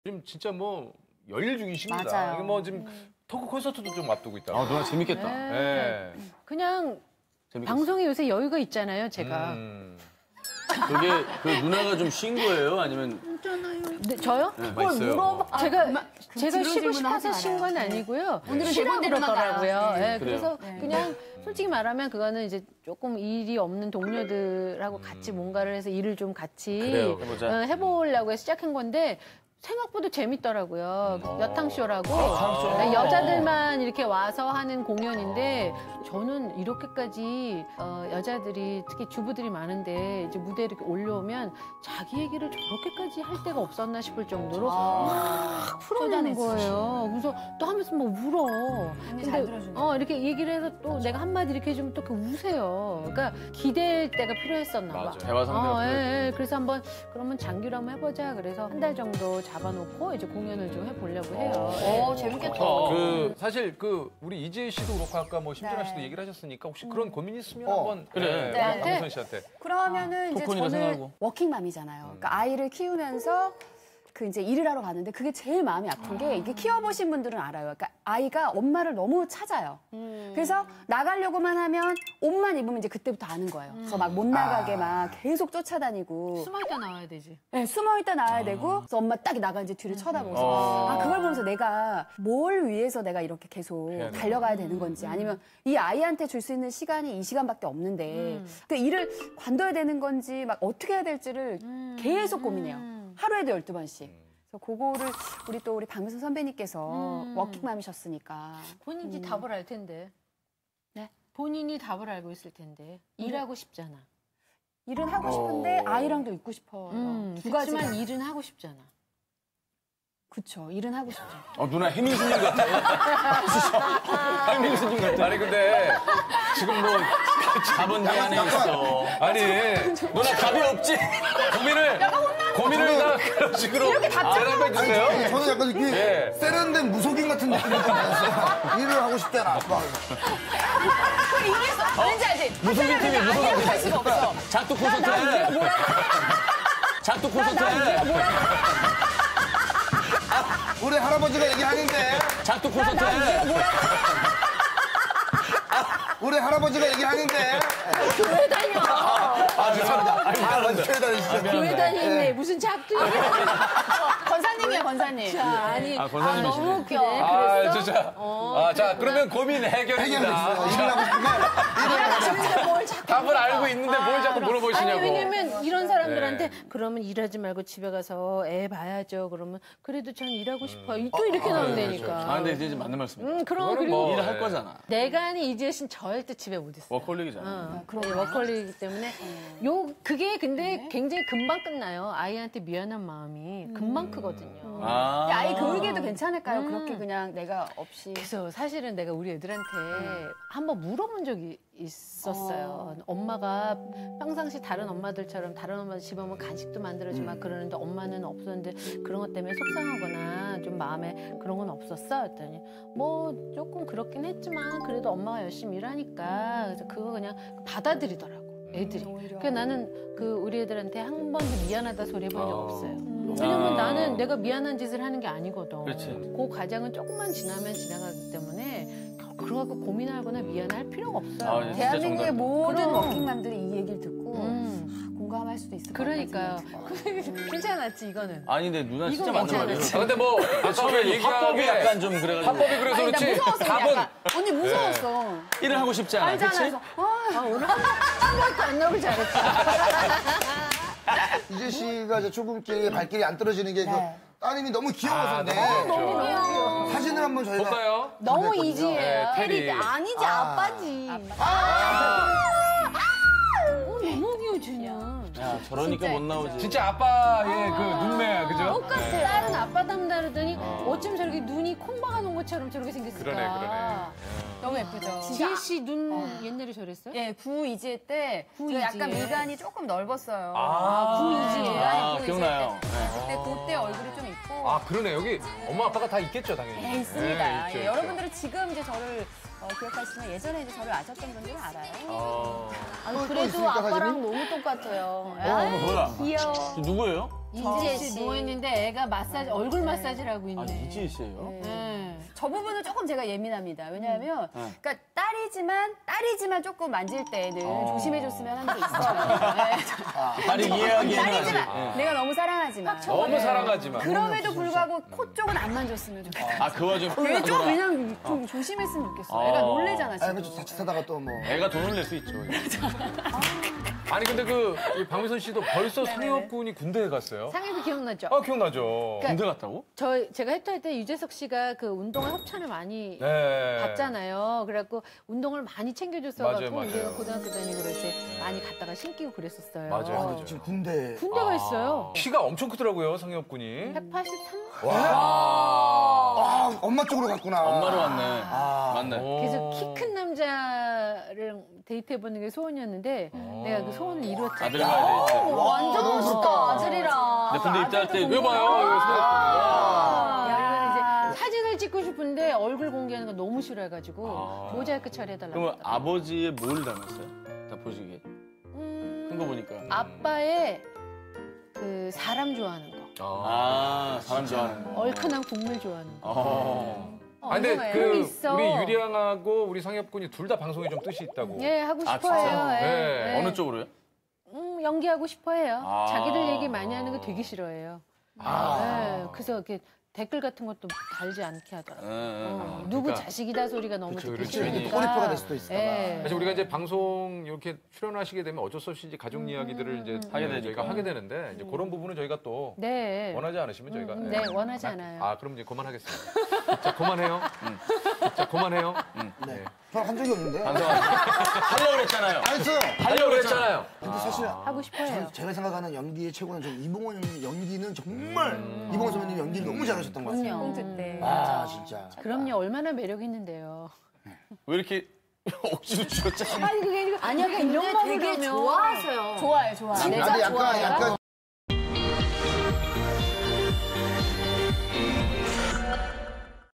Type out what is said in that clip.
지금 진짜 뭐 열일 중이십니다. 맞아요. 이게 뭐 지금 토크 콘서트도 좀 앞두고 있다. 아, 누나 재밌겠다. 네. 그냥 재밌겠어. 방송에 요새 여유가 있잖아요, 제가. 그게 그 누나가 좀 쉰 거예요? 아니면 네, 저요? 맛있어요. 제가 쉬고 싶어서 쉰 건 아니고요. 오늘은 쉬라고 그러더라고요. 네, 그래서 그냥 솔직히 말하면 그거는 이제 조금 일이 없는 동료들하고 같이 뭔가를 해서 일을 좀 같이 그래요, 해보자. 해보려고 해서 시작한 건데 생각보다 재밌더라고요. 여탕쇼라고 여탕쇼. 네, 여자들만 이렇게 와서 하는 공연인데 저는 이렇게까지 여자들이 특히 주부들이 많은데 이제 무대에 이렇게 올려오면 자기 얘기를 저렇게까지 할 데가 없었나 싶을 정도로 막 풀어내는 거예요. 그래서 또 하면서 막 울어. 근데 이렇게 얘기를 해서 또 내가 한마디 이렇게 해주면 또 우세요. 그러니까 기댈 때가 필요했었나 봐. 맞아요. 대화 상대가 예. 그래서 한번 그러면 장기로 한번 해보자. 그래서 한 달 정도 잡아놓고 이제 공연을 좀 해보려고 해요. 재밌겠다. 그 사실 그 우리 이지혜 씨도 그렇고 아까 뭐 심준아 씨도 얘기를 하셨으니까 혹시 그런 고민 있으면 한번 그래. 강선 씨한테. 그러면은 이제 토큰이라 저는 생각하고. 워킹맘이잖아요. 그러니까 아이를 키우면서 그 이제 일을 하러 가는데 그게 제일 마음이 아픈 게 이게 키워보신 분들은 알아요. 그러니까 아이가 엄마를 너무 찾아요. 그래서 나가려고만 하면 옷만 입으면 이제 그때부터 아는 거예요. 그래서 막 못 나가게 막 계속 쫓아다니고. 숨어있다 나와야 되지. 네, 숨어있다 나와야 되고 그래서 엄마 딱 나가 이제 뒤를 쳐다보면서 그걸 보면서 내가 뭘 위해서 내가 이렇게 계속 달려가야 되는 건지 아니면 이 아이한테 줄 수 있는 시간이 이 시간밖에 없는데 그 일을 관둬야 되는 건지 막 어떻게 해야 될지를 계속 고민해요. 하루에도 12번씩. 그래서 그거를 우리 박미선 선배님께서 워킹맘이셨으니까. 본인이 답을 알 텐데. 네? 본인이 답을 알고 있을 텐데. 일하고 싶잖아. 일은 하고 싶은데 아이랑도 있고 싶어요. 두 가지만 그렇지만 일은 하고 싶잖아. 그쵸. 일은 하고 싶죠. 누나 해민수님 같아. 해민수님 같아. 아니 근데 지금 뭐 자본주의 안에 있어. 아니 누나 답이 없지? 고민을 다 그런 식으로 대답해 주세요. 저는 약간 이렇게 예. 세련된 무속인 같은 느낌이 좀 나서 일을 하고 싶대나. 왠지 알지? 무슨 팀이 무슨 아이라고 할 수가 없어. 작두 콘서트 해. 작두 콘서트 해. 우리 할아버지가 얘기하는데. 작두 콘서트 해. 우리 할아버지가 얘기하는데. 교회 다녀. 교회 다니시죠? 교회 다니네. 무슨 작두야. 권사님이야, 권사님. 아니, 권사님이시네. 너무 웃겨. 진짜. 자 그러면 고민 해결입니다. 일을 하고 싶은데. 답을 알고 있는데 뭘 자꾸 물어보시냐고. 아니, 왜냐면 이런 사람들한테 그러면 일하지 말고 집에 가서 애 봐야죠. 그러면 그래도 전 일하고 싶어요. 또 이렇게 나온다니까. 아, 근데 이제 맞는 말씀이에요. 그럼 그리고 뭐, 일을 할 거잖아. 내가 아는 이지혜 씨는 절대 집에 못 있어. 워커홀릭이잖아. 그런 워커홀릭이기 때문에 그게 근데 굉장히 금방 끝나요. 아이한테 미안한 마음이 금방 크거든요. 아이 교육에도 괜찮을까요? 그렇게 그냥 내가 없이. 그래서 사실은 내가 우리 애들한테 한번 물어본 적이 있었어요. 엄마가 평상시 다른 엄마들처럼 다른 엄마들 집에 오면 간식도 만들어주고 막 그러는데 엄마는 없었는데 그런 것 때문에 속상하거나 좀 마음에 그런 건 없었어? 했더니 뭐 조금 그렇긴 했지만 그래도 엄마가 열심히 일하니까 그래서 그거 그냥 받아들이더라고. 애들이. 그래서 나는 우리 애들한테 한 번도 미안하다 소리 해본 적 없어요. 왜냐면 나는 내가 미안한 짓을 하는 게 아니거든. 그렇지. 그 과정은 조금만 지나면 지나가기 때문에 그거 갖고 고민하거나 미안할 필요가 없어요. 진짜 대한민국의 정답이다. 모든 그럼. 워킹맘들이 이 얘기를 듣고 공감할 수도 있을 것 같아요. 그러니까요. 괜찮았지 이거는. 아니, 근데 누나 진짜 이건 맞는 말이에요. 괜찮았지. 근데 뭐 처음에 얘기한 화법이 게 약간 좀 그래가지고. 화법이 그래서 아니, 나 그렇지 무서웠어. 답은 약간. 언니 무서웠어. 일을 하고 싶지 않아. 알잖아. 그치? 그래서 오늘 한 번도 안 나오길 잘했지. 이재 씨가 이제 출근길에 발길이 안 떨어지는 게 그 네. 따님이 너무 귀여워서인데. 너무 귀여워. 사진을 한번 저희가. 볼까요? 너무 이지예요. 테리. 아니지 아빠지. 너무 귀여워 준현. 야, 저러니까 못 나오지. 진짜 아빠의 그 눈매야, 그죠? 똑같아. 딸은 아빠 닮다르더니 어쩜 저렇게 눈이 콩 박아놓은 것처럼 저렇게 생겼을까. 그러네. 너무 예쁘죠. 지혜 씨 눈 옛날에 저랬어요? 예, 구이지혜 때 제가 약간 구이지혜. 미간이 조금 넓었어요. 구이지혜. 아, 기억나요. 그때 얼굴이 좀 있고 그러네. 여기 엄마 아빠가 다 있겠죠, 당연히. 네, 있습니다. 네, 있죠, 예, 있죠. 여러분들은 지금 이제 저를 기억하시면 예전에 이제 저를 아셨던 분들은 알아요. 아니, 또 그래도 있으니까 아빠랑 사진이? 너무 똑같아요. 뭐야? 귀여워. 누구예요? 이지혜 씨 누워있는데 애가 마사지, 얼굴 마사지를 하고 있네. 아, 이지혜 씨예요? 네. 저 부분은 조금 제가 예민합니다. 왜냐하면 그러니까 딸이지만 조금 만질 때는 조심해줬으면 하는 게 있어요. 네. 다리 이해하기에는 딸이지만 내가 너무 사랑하지만 너무 사랑하지만. 그럼에도 불구하고 코 쪽은 안 만졌으면 좋겠다. 아, 그 와중에 왜 좀 그냥 좀 조심했으면 좋겠어. 애가 놀래잖아 지금. 아니, 자칫하다가 또 뭐. 애가 돈을 낼 수 있죠. 아니 근데 이 박미선 씨도 벌써 상혁 군이 군대에 갔어요. 상혁이 기억나죠? 아 기억나죠. 군대 갔다고? 제가 해토할 때 유재석 씨가 그 운동을 협찬을 많이 네. 봤잖아요. 그래갖고 운동을 많이 챙겨줬어갖고 맞아요. 우리가 고등학교 다니고 그럴 때 많이 갔다가 신기고 그랬었어요. 맞아요. 지금 군대. 군대가 있어요. 키가 엄청 크더라고요 상혁 군이. 183? 아, 엄마 쪽으로 갔구나. 엄마로 왔네. 맞네. 그래서 키 큰 남자를 데이트해보는 게 소원이었는데 내가 그 소원을 이루었지. 아들 가야 돼. 이제. 완전 멋있다 아들이랑. 근데 군대 입대할 때 왜 봐요? 야, 이제 사진을 찍고 싶은데 얼굴 공개하는 거 너무 싫어해가지고 모자이크 처리해달라고. 그러면 아버지의 뭘 닮았어요? 다 보시기에. 큰 거 보니까. 아빠의 그 사람 좋아하는 거. 사람 좋아하는 거. 얼큰한 국물 좋아하는 거. 아, 근데 그런 게 있어. 우리 유리양하고 우리 상혁 군이 둘 다 방송에 좀 뜻이 있다고. 예, 하고 아, 싶어해요. 진짜? 예, 네. 예. 어느 쪽으로요? 연기하고 싶어해요. 아. 자기들 얘기 많이 하는 거 되게 싫어해요. 예, 그래서 이렇게 댓글 같은 것도 달지 않게 하더라고요. 누구 그러니까. 자식이다 소리가 너무 그쵸, 듣기 그렇죠. 싫으니까. 꼬리표가 될 수도 있을까 봐. 예. 사실 우리가 이제 방송 이렇게 출연하시게 되면 어쩔 수 없이 이제 가족 이야기들을 이제 하게 되니까. 저희가 하게 되는데 이제 그런 부분은 저희가 또 네. 원하지 않으시면 저희가 네, 원하지 않아요. 아 그럼 이제 그만하겠습니다. 자 그만해요. 자 그만해요. 네. 저한 적이 없는데. 하려고 그랬잖아요. 안 했어요. 하려고 그랬잖아요. 근데 사실 하고 싶어해요. 제가 생각하는 연기의 최고는 좀 이봉원 연기는 정말 이봉원 선배님 연기를 너무 잘하셨던 것 같아요. 콘트 때. 아, 진짜. 그럼요, 얼마나 매력 있는데요. 왜 이렇게 억지로 죽었잖아. 아니 그게 아니라 아니요, 근데 이런 거 되게 그러면 좋아하세요. 좋아요. 나도 약간